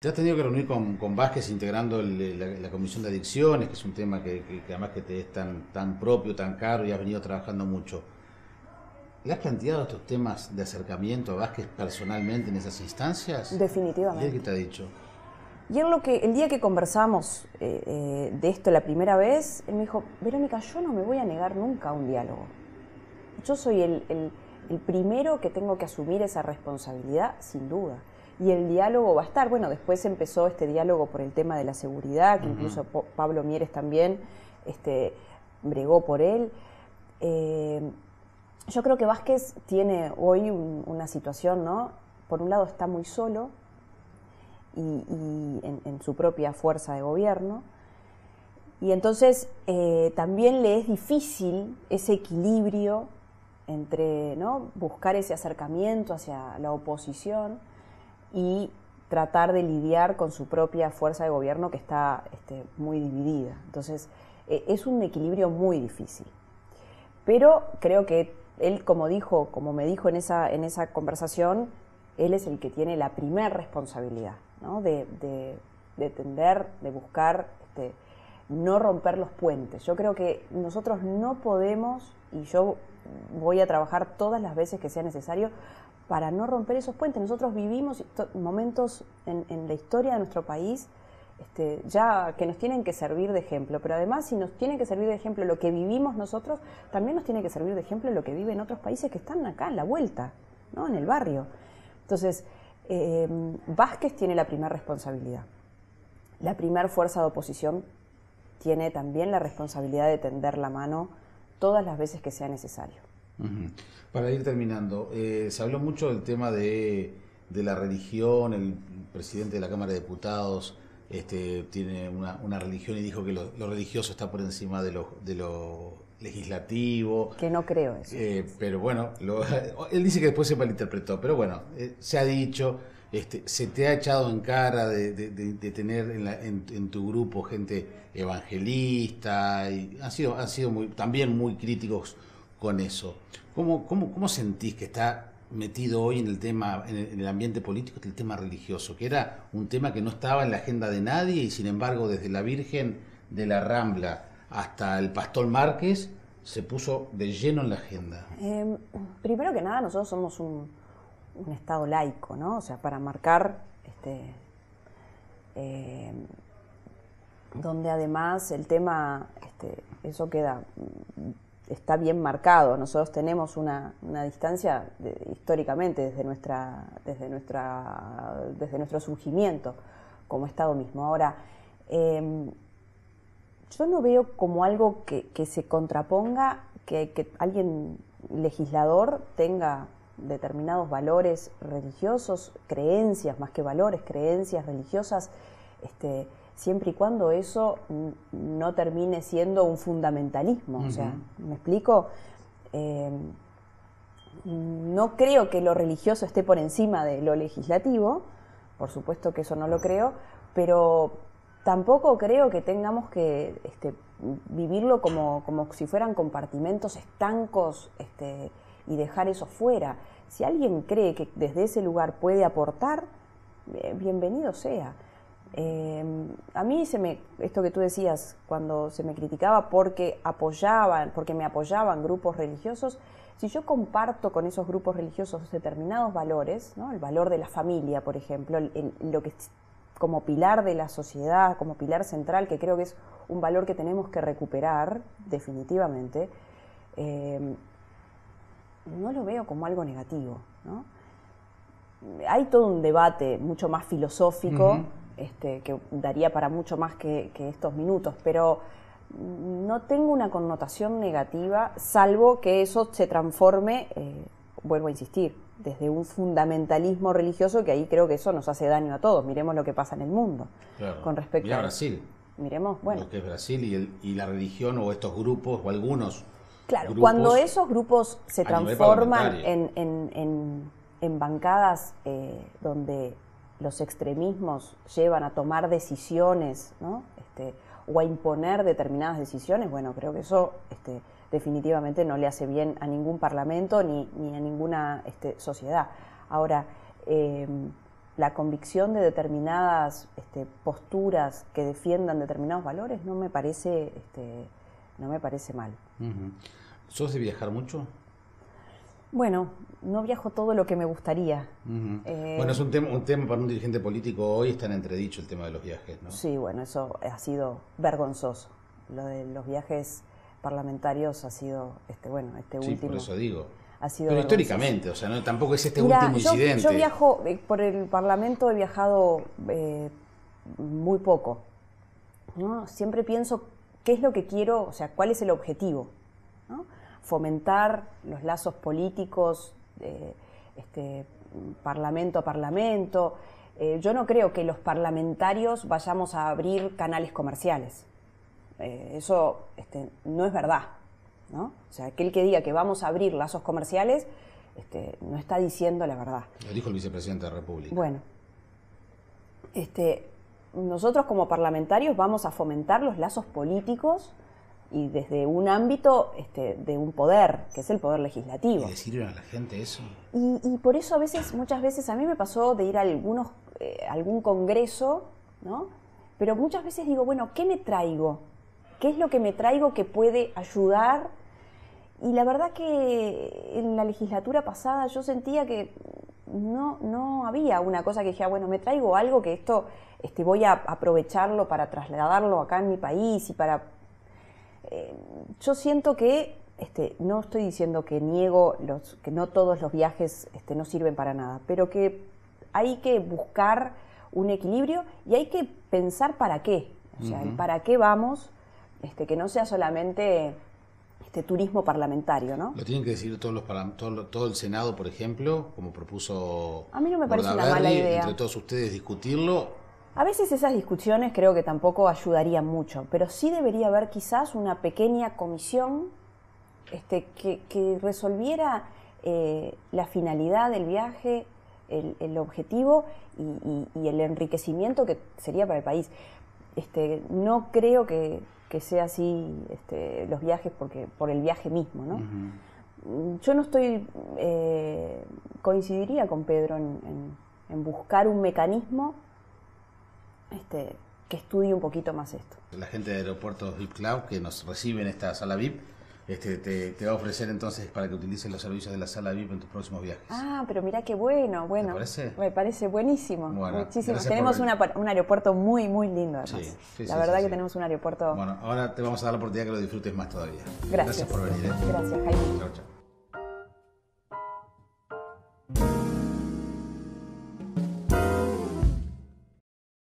Te has tenido que reunir con Vázquez integrando la Comisión de Adicciones, que es un tema que además que te es tan propio, tan caro y has venido trabajando mucho. ¿Le has planteado estos temas de acercamiento a Vázquez personalmente en esas instancias? ¿Y él qué Definitivamente. te ha dicho? Y él el día que conversamos de esto la primera vez, él me dijo, Verónica, yo no me voy a negar nunca a un diálogo. Yo soy el primero que tengo que asumir esa responsabilidad, sin duda. Y el diálogo va a estar. Bueno, después empezó este diálogo por el tema de la seguridad, que incluso Pablo Mieres también bregó por él. Yo creo que Vázquez tiene hoy una situación, ¿no? Por un lado está muy solo y en su propia fuerza de gobierno. Y entonces también le es difícil ese equilibrio entre, ¿no?, buscar ese acercamiento hacia la oposición y tratar de lidiar con su propia fuerza de gobierno que está muy dividida. Entonces es un equilibrio muy difícil. Pero creo que él, como me dijo en esa conversación, él es el que tiene la primer responsabilidad, ¿no?, de tender, de buscar no romper los puentes. Yo creo que nosotros no podemos, y yo voy a trabajar todas las veces que sea necesario para no romper esos puentes. Nosotros vivimos momentos en la historia de nuestro país ya que nos tienen que servir de ejemplo, pero además si nos tienen que servir de ejemplo lo que vivimos nosotros, también nos tiene que servir de ejemplo lo que viven otros países que están acá en la vuelta, ¿no?, en el barrio. Entonces, Vázquez tiene la primera responsabilidad. La primera fuerza de oposición tiene también la responsabilidad de tender la mano todas las veces que sea necesario. Para ir terminando, se habló mucho del tema de la religión. El presidente de la Cámara de Diputados tiene una religión y dijo que lo religioso está por encima de lo legislativo. Que no creo eso. Pero bueno, él dice que después se malinterpretó, pero bueno, se ha dicho, se te ha echado en cara de tener en tu grupo gente evangelista y han sido también muy críticos con eso. ¿Cómo sentís que está metido hoy en el tema, en el ambiente político, el tema religioso, que era un tema que no estaba en la agenda de nadie y sin embargo desde la Virgen de la Rambla hasta el Pastor Márquez se puso de lleno en la agenda? Primero que nada, nosotros somos un Estado laico, ¿no? O sea, para marcar donde además el tema, eso está bien marcado. Nosotros tenemos una distancia históricamente desde nuestro surgimiento como Estado mismo. Ahora, yo no veo como algo que se contraponga que alguien legislador tenga determinados valores religiosos, creencias más que valores, creencias religiosas, siempre y cuando eso no termine siendo un fundamentalismo. O sea, ¿me explico? No creo que lo religioso esté por encima de lo legislativo, por supuesto que eso no lo creo, pero tampoco creo que tengamos que vivirlo como si fueran compartimentos estancos y dejar eso fuera. Si alguien cree que desde ese lugar puede aportar, bienvenido sea. A mí esto que tú decías, cuando se me criticaba porque me apoyaban grupos religiosos, si yo comparto con esos grupos religiosos determinados valores, ¿no?, el valor de la familia, por ejemplo, lo que como pilar de la sociedad, como pilar central, que creo que es un valor que tenemos que recuperar definitivamente, no lo veo como algo negativo, ¿no? Hay todo un debate mucho más filosófico, que daría para mucho más que estos minutos, pero no tengo una connotación negativa, salvo que eso se transforme, vuelvo a insistir, desde un fundamentalismo religioso, que ahí creo que eso nos hace daño a todos. Miremos lo que pasa en el mundo. Claro. Con respecto Mirá a Brasil. Miremos, bueno. Lo que es Brasil y la religión o estos grupos o algunos Claro, cuando grupos esos grupos se a nivel transforman parlamentario. en bancadas donde los extremismos llevan a tomar decisiones, ¿no?, o a imponer determinadas decisiones, bueno, creo que eso definitivamente no le hace bien a ningún parlamento ni a ninguna sociedad. Ahora, la convicción de determinadas posturas que defiendan determinados valores no me parece, no me parece mal. ¿Sos de viajar mucho? Bueno, no viajo todo lo que me gustaría. Bueno, es un tema para un dirigente político hoy, está en entredicho el tema de los viajes, ¿no? Sí, bueno, eso ha sido vergonzoso. Lo de los viajes parlamentarios ha sido, Sí, último. por eso digo. Ha sido Pero vergonzoso. históricamente, o sea, no, tampoco es Mirá, último incidente. Yo viajo, por el Parlamento he viajado muy poco, ¿no? Siempre pienso qué es lo que quiero, o sea, cuál es el objetivo, ¿no? Fomentar los lazos políticos, parlamento a parlamento. Yo no creo que los parlamentarios vayamos a abrir canales comerciales. Eso no es verdad, ¿no? O sea, aquel que diga que vamos a abrir lazos comerciales no está diciendo la verdad. Lo dijo el vicepresidente de la República. Bueno, nosotros como parlamentarios vamos a fomentar los lazos políticos y desde un ámbito de un poder, que es el poder legislativo. ¿Y le sirve a la gente eso? Y por eso muchas veces a mí me pasó de ir a algún congreso, ¿no? Pero muchas veces digo, bueno, ¿qué me traigo? ¿Qué es lo que me traigo que puede ayudar? Y la verdad que en la legislatura pasada yo sentía que no había una cosa que dijera, bueno, me traigo algo que esto voy a aprovecharlo para trasladarlo acá en mi país y para... yo siento que, no estoy diciendo que niego que no todos los viajes no sirven para nada, pero que hay que buscar un equilibrio y hay que pensar para qué, o sea, el para qué vamos, que no sea solamente turismo parlamentario, ¿no? Lo tienen que decidir todo el Senado, por ejemplo, como propuso a mí no me parece una Bordaberry, mala idea. entre todos ustedes discutirlo. A veces esas discusiones creo que tampoco ayudarían mucho, pero sí debería haber quizás una pequeña comisión que resolviera la finalidad del viaje, el objetivo y el enriquecimiento que sería para el país. No creo que sea así los viajes por el viaje mismo, ¿no? Yo no coincidiría con Pedro en buscar un mecanismo que estudie un poquito más esto. La gente de Aeropuertos VIP Club que nos recibe en esta sala VIP te va a ofrecer entonces para que utilices los servicios de la sala VIP en tus próximos viajes. Ah, pero mirá qué bueno. ¿Te parece? Me parece buenísimo. Bueno, muchísimo. Tenemos un aeropuerto muy, muy lindo además. La verdad que tenemos un aeropuerto... Bueno, ahora te vamos a dar la oportunidad que lo disfrutes más todavía. Gracias Gracias por venir. Gracias, Jaime. Chao, chao.